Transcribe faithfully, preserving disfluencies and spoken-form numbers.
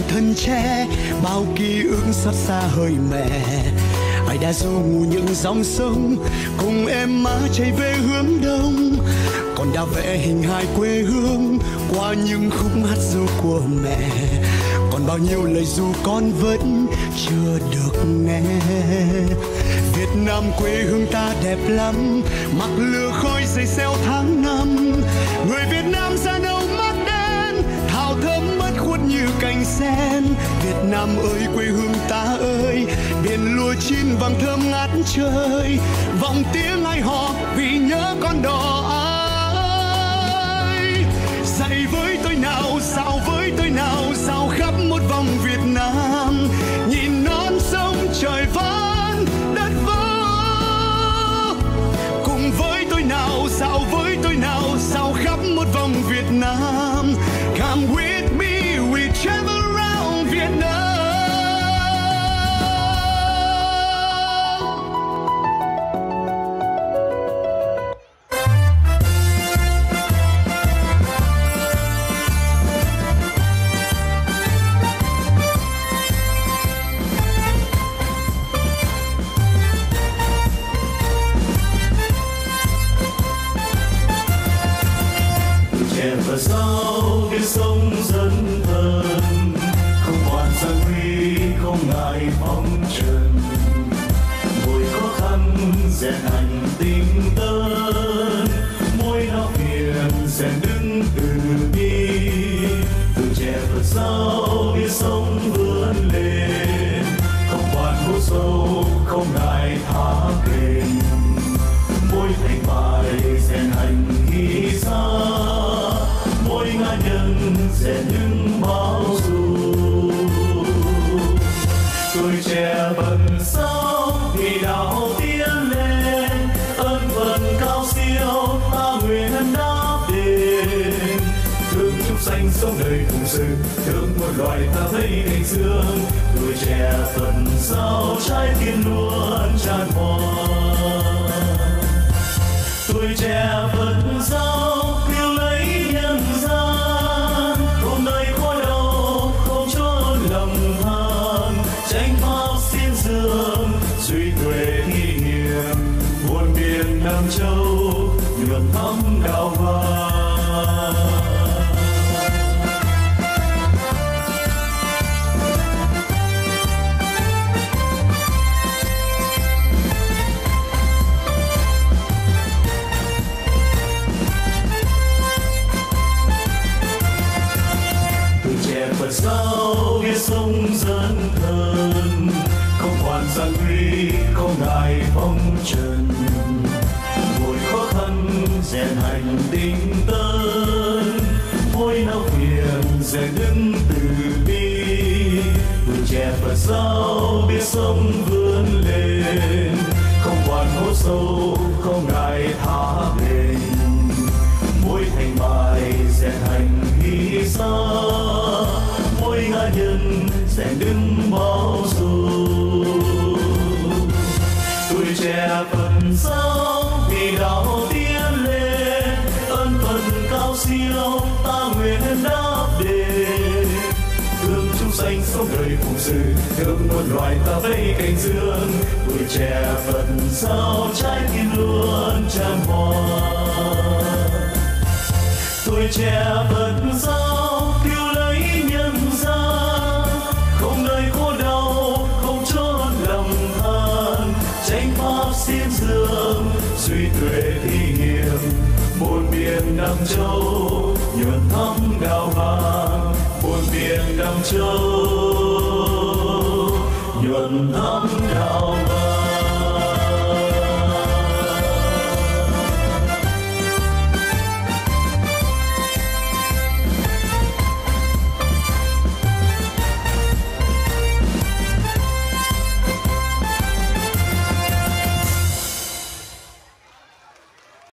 thân che bao ký ức xót xa hơi mẹ. Ai đã du ngủ những dòng sông cùng em má chạy về hướng đông, còn đã vẽ hình hài quê hương qua những khúc hát ru của mẹ. Còn bao nhiêu lời ru con vẫn chưa được nghe. Việt Nam quê hương ta đẹp lắm, mặc lửa khói dày xeo tháng năm. Người Việt Nam da nâu mắt đen, thảo thơm mất khuất như cành sen. Việt Nam ơi quê hương ta ơi, biển lúa chín vàng thơm ngát trời. Vọng tiếng ai hò vì nhớ con đò ai. Dạy với tôi nào, sao với tôi nào, sao khắp một vòng Việt Nam. Nhìn non sông trời vẫn đất vỡ. Cùng với tôi nào, sao với tôi nào, sao khắp một vòng Việt Nam. Come with me, we travel around Vietnam. Sao cái sông dân thân không quản gian nguy, không ngại phong trần. Mỗi khó khăn rèn hành tinh tấn, mỗi não phiền rèn đứng từ bi. Từ trẻ Phật giáo biết sống vươn lên, không quản hố sâu, không ngại thả kềnh. Mỗi thành bại rèn hành hy sinh, mỗi ngã nhân rèn những bao dung. Tuổi trẻ bần sao vì đạo tiến lên, ơn phận cao siêu ta nguyện đáp đền. Thương chúng sanh sống đời phụng sự, thương một loài ta vây cánh dương. Tuổi trẻ phận sao trái tim luôn tràn hòa. Tuổi trẻ phận sao cứu lấy nhân gian, không nơi khói đau, không chốn lầm than. Tranh pháp xin dương, suy tuệ thi hiền, muôn biển Nam Châu nhuộm thắm đạo vàng. Sao biết sống dân thân, không quản gian nguy, không ngại phong trần. Mỗi khó khăn rèn hành tinh tấn, mỗi não phiền rèn đứng từ bi. Tuổi trẻ Phật giáo biết sống vươn lên, không quản hố sâu, không ngại thả bền. Mỗi thành bại rèn hành hy sinh, mỗi ngã nhân rèn đứng bao dung. Tuổi trẻ Phật giáo vì đạo tiến lên, ơn phận cao siêu ta nguyện đáp đền. Thương chúng sanh sống đời phụng sự, thương muôn loài ta vây cánh dương. Tuổi trẻ Phật giáo trái tim luôn tràn hòa. Tuổi trẻ Phật giáo cứu lấy nhân gian, không nơi khổ đau, không chốn lầm than. Tranh pháp xin dương, suy tuệ thi hiền, muôn biển Nam Châu nhuộm thắm đạo vàng. Muôn biển Nam Châu nhuộm thắm